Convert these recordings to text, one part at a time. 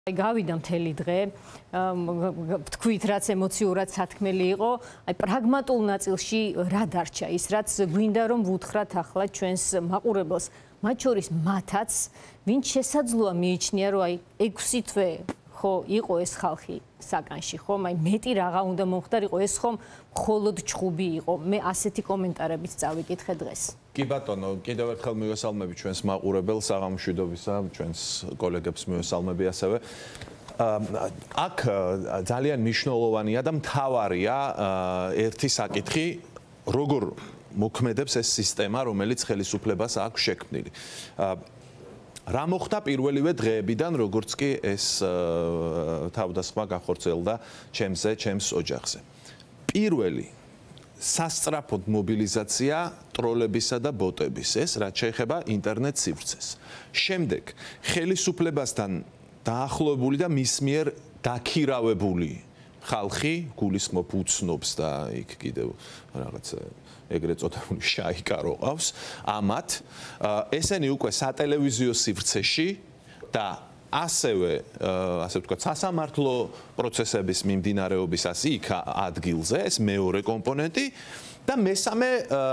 გავიდა მთელი დღე, თქვით რაც ემოციურად სათქმელი იყო, აი პრაგმატულ ნაწილში რა დარჩა ის, რაც გვინდა რომ ვუთხრათ ახლა ჩვენს მაყურებელს, მათ შორის მათაც, ვინც შესაძლოა მიიჩნია, რომ აი 6 თვე ხო იყო ეს ხალხი საკანში, ხო, აი მეტი რაღა უნდა მომხდარიყო, ეს ხომ მხოლოდ ჩხუბი იყო. მე ასეთი კომენტარებით წავიკითხე დღეს. კი ბატონო, კიდევ ერთხელ მივესალმები ჩვენს მაყურებელს, საღამოშვიდობისა, ჩვენს კოლეგებს მივესალმები ასევე. აქ ძალიან მნიშვნელოვანია და მთავარია ერთი საკითხი, როგორ მოქმედებს ეს სისტემა, რომელიც ხელისუფლებას აქვს შექმნილი. რა მოხდა პირველივე დღეებიდან, როგორც კი ეს თავდასხმა გახორციელდა ჩემს ოჯახზე. პირველი სასწრაფოდ მობილიზაცია ტროლებისა და ბოტების, ეს რაც შეეხება ინტერნეტ სივრცეს. შემდეგ ხელისუფლებასთან დაახლოებული და მის მიერ დაქირავებული ხალხი გულისხმობ უცნობს და იქ კიდევ რაღაც ეგრეთ წოდებული შაიკარო ყავს ამათ ესენი უკვე სატელევიზიო სივრცეში და ასევე ასე ვთქვათ სასამართლო პროცესების მიმდინარეობისას იქ ადგილზე ეს მეორე კომპონენტი და მესამე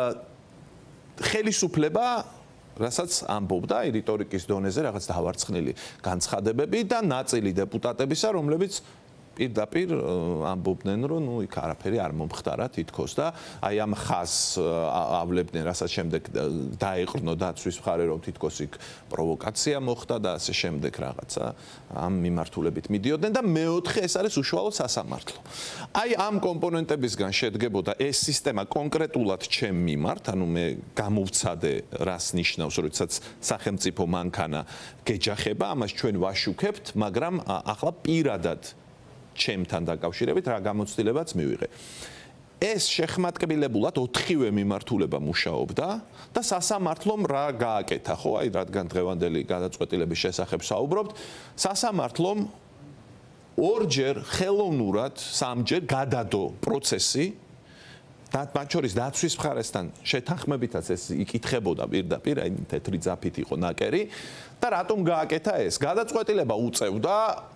ხელისუფლება რასაც ამბობდა რიტორიკის დონეზე რაღაც დავარცხნილი განცხადებები და ნაწილი დეპუტატებისა რომლებიც პირდაპირ ამბობდნენ რომ ნუ იქ არაფერი არ მომხდარა თითქოს და აი ამ ხაზს ავლებდნენ რასაც შემდეგ დაეყრდნო დაცვის მხარე რომ თითქოს იქ პროვოკაცია მოხდა და ასე შემდეგ რაღაცა ამ მიმართულებით მიდიოდნენ და მეოთხე ეს არის უშუალოდ სასამართლო. აი ამ კომპონენტებისგან შედგებოდა ეს სისტემა კონკრეტულად ჩემ მიმართ, ანუ მე გამოვცადე რას ნიშნავს, როდესაც სახელმწიფო მანქანა გეჯახება, ამას ჩვენ ვაშუქებთ, მაგრამ ახლა პირადად ჩემთან დაკავშირებით რა გამოცდილებაც მივიღე. ეს შეხმატკბილებულად 4-ვე მიმართულება მუშაობდა და სასამართლომ რა გააკეთა, ხო, აი რადგან დღევანდელი გადაწყვეტილების შესახებ საუბრობთ, სასამართლომ ორჯერ ხელოვნურად, სამჯერ გადადო პროცესი და მათ შორის დაცვის მხარესთან შეთანხმებითაც ეს იკითხებოდა პირდაპირ, აი თეთრი ძაფით იყო ნაკერი და რატომ გააკეთა ეს? გადაწყვეტილება უწევდა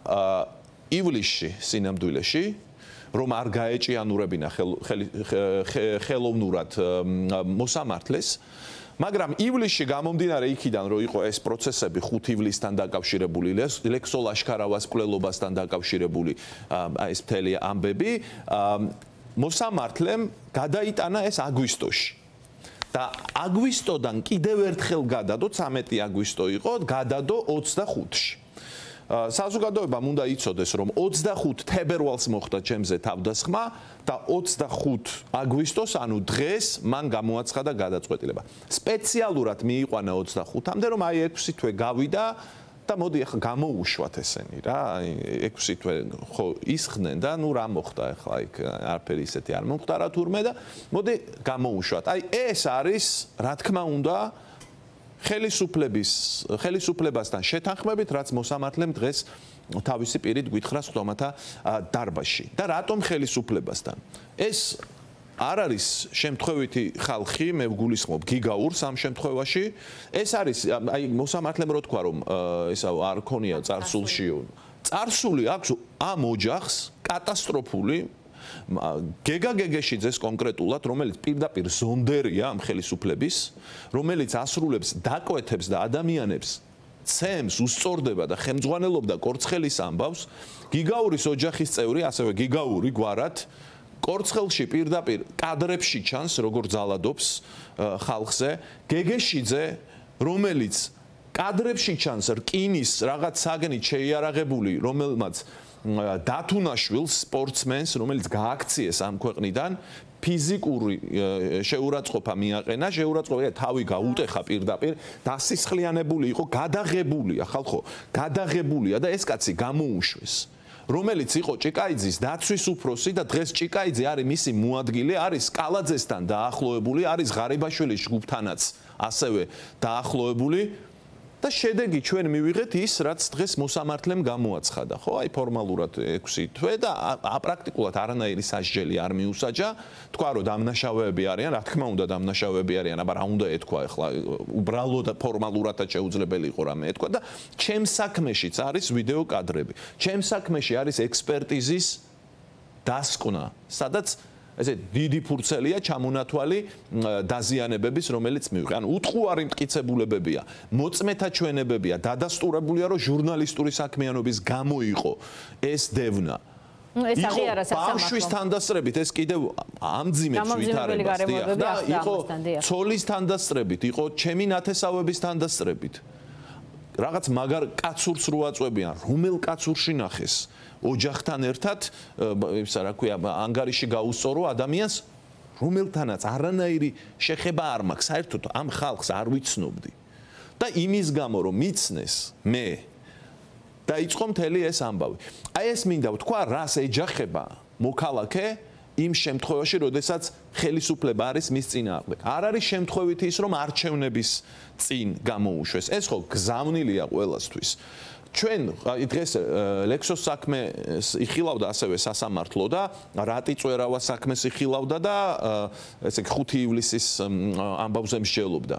ივლისში სინამდვილეში რომ არ გაეჭიანურებინა ხელოვნურად მოსამართლეს, მაგრამ ივლისში გამომდინარე იქიდან რომ იყო ეს პროცესები 5 ივლისთან დაკავშირებული, ლექსოლ აშქარავას მკვლელობასთან დაკავშირებული ეს მთელი ამბები, მოსამართლემ გადაიტანა ეს აგვისტოში. და აგვისტოდან კიდევ ერთხელ გადადო 13 აგვისტო იყო, გადადო 25-ში. საზოგადოებამ უნდა იცოდეს, რომ 25 თებერვალს მოხდა ჩემზე თავდასხმა და 25 აგვისტოს, ანუ დღეს მან გამოაცხადა გადაწყვეტილება. სპეციალურად მიიყვანა 25-მდე, რომ აი 6 თვე გავიდა და მოდი ახლა გამოუშვათ ესენი რა, აი 6 თვე ხო ისხდნენ და ნუ რა მოხდა ახლა იქ არაფერი ისეთი არ მომხდარა თურმე და მოდი გამოუშვათ. აი ეს არის, რა თქმა უნდა, ხელისუფლებასთან შეთანხმებით, რაც მოსამართლემ დღეს თავისი პირით გვითხრა სხდომათა დარბაზში. და რატომ ხელისუფლებასთან? ეს არ არის შემთხვევითი ხალხი, მე ვგულისხმობ გიგაურს ამ შემთხვევაში. ეს არის, აი მოსამართლემ რო თქვა, რომ ესა არ ქონია წარსულში. წარსული აქვს ამ ოჯახს კატასტროფული გეგა გეგეშიძეს კონკრეტულად, რომელიც პირდაპირ ზონდერია ამ ხელისუფლების, რომელიც ასრულებს დაკვეთებს და ადამიანებს ცემს, უსწორდება და ხელმძღვანელობდა კორცხელის ამბავს, გიგაურის ოჯახის წევრი, ასევე გიგაური გვარად კორცხელში პირდაპირ კადრებში ჩანს, როგორ ძალადობს ხალხზე, გეგეშიძე, რომელიც კადრებში ჩანს რკინის რაღაც საგნით შეიარაღებული, რომელმაც დათუნაშვილს სპორტსმენს, რომელიც გააქციეს ამ ქვეყნიდან, ფიზიკური შეურაცხყოფა მიაყენა, შეურაცხყოფა თავი გაუტეხა პირდაპირ, დასისხლიანებული იყო, გადაღებულია, ხალხო, გადაღებულია და ეს კაცი გამოუშვეს. რომელიც იყო ჭიკაიძის დაცვის უფროსი და დღეს ჭიკაიძე არის მისი მოადგილე, არის კალაძესთან დაახლოებული, არის ღარიბაშვილის ჯგუფთანაც ასევე დაახლოებული. და შედეგი ჩვენ მივიღეთ ის, რაც დღეს მოსამართლემ გამოაცხადა, ხო? აი ფორმალურად 6 თვე და აპრაქტიკულად არანაირი სასჯელი არ მიუსაჯა. თქვა რომ დამნაშავეები არიან, რა თქმა უნდა დამნაშავეები არიან, აბა რა უნდა ეთქვა ახლა უბრალოდ ფორმალურადაც შეუძლებელი იყო რამე ეთქვა და ჩემ საქმეშიც არის ვიდეო კადრები. ჩემ საქმეში არის ექსპერტიზის დასკვნა, სადაც ესე დიდი ფურცელია ჩამონათვალი დაზიანებების, რომელიც მივიღე. ანუ უტყუარი მტკიცებულებებია, მოწმეთა ჩვენებებია, დადასტურებულია, რომ ჟურნალისტური საქმიანობის გამო იყო ეს დევნა. ეს აღიარა სასამართლომ. ბავშვის თანდასწრებით ეს კიდევ ამძიმებს ვითარებას, და იყო ცოლის თანდასწრებით, იყო ჩემი ნათესავების თანდასწრებით. რაღაც მაგარ კაცურს რო აწვევიან, რომელ კაცურში ნახეს? ოჯახთან ერთად, ისა რა ქვია, ანგარიში გაუსწორო ადამიანს, რომელთანაც არანაირი შეხება არ მაქვს, საერთოდ ამ ხალხს არ ვიცნობდი. და იმის გამო რომ მიცნეს მე დაიწყო მთელი ეს ამბავი. აი ეს მინდა ვთქვა, რას ეჯახება მოქალაქე იმ შემთხვევაში, როდესაც ხელისუფლება არის მის წინააღმდეგ. არ არის შემთხვევითი ის, რომ არჩევნების წინ გამოუშვეს. ეს ხო გზავნილია ყველასთვის. ჩვენ დღეს ლექსოს საქმე იხილავდა ასევე სასამართლო და რატი წვერავა საქმეს იხილავდა და ესე 5 ივლისის ამბავზე მსჯელობდა.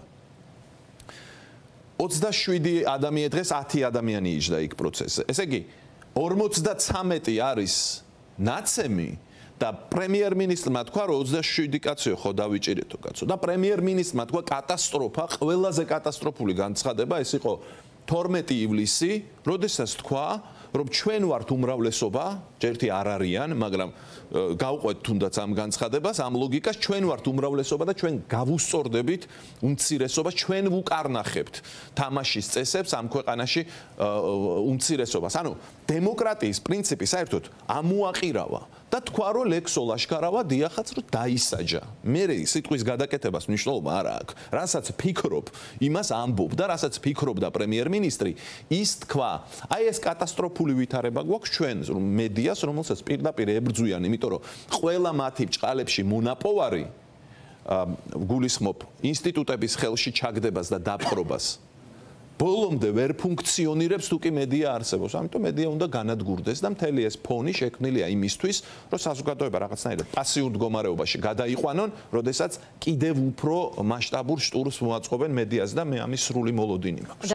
27 ადამიანი დღეს 10 ადამიანი იჯდა იქ პროცესზე. ესე იგი 53 არის ნაცემი და პრემიერ-მინისტრმა თქვა რომ 27 კაციო ხო დავიჭირეთო კაცო და პრემიერ-მინისტრმა თქვა კატასტროფა, ყველაზე კატასტროფული განცხადება ეს იყო 12 ივლისი, როდესაც თქვა, რომ ჩვენ ვართ უმრავლესობა, ჯერთი არ არიან, მაგრამ გავყვეთ თუნდაც ამ განცხადებას, ამ ლოგიკას, ჩვენ ვართ უმრავლესობა და ჩვენ გავუსწორდებით უმცირესობას, ჩვენ ვუკარნახებთ თამაშის წესებს ამ ქვეყანაში უმცირესობას. ანუ დემოკრატიის პრინციპი საერთოდ ამოაყირავა და თქვა, რომ ლექსო ლაშქარავა დიახაც რომ დაისაჯა. მე სიტყვის გადაკეთებას მნიშვნელობა არ აქვს. რასაც ფიქრობ, იმას ამბობ და რასაც ფიქრობდა პრემიერ-მინისტრი, ის თქვა. აი ეს კატასტროფული ვითარება გვაქვს ჩვენ მედიას, რომელსაც პირდაპირ ებრძვიან, იმიტომ რომ ყველა მათი ბრჭყალებში მონაპოვარი გულისხმობ ინსტიტუტების ხელში ჩაგდებას და დაპყრობას. ბოლომდე ვერ ფუნქციონირებს თუ კი მედია არსებობს. ამიტომ მედია უნდა განადგურდეს და მთელი ეს ფონი შექმნილია იმისთვის, რომ საზოგადოება რაღაცნაირად პასიურ მდგომარეობაში გადაიყვანონ, როდესაც კიდევ უფრო მასშტაბურ შტურს მოაწყობენ მედიას და მე ამის სრული მოლოდინი მაქვს.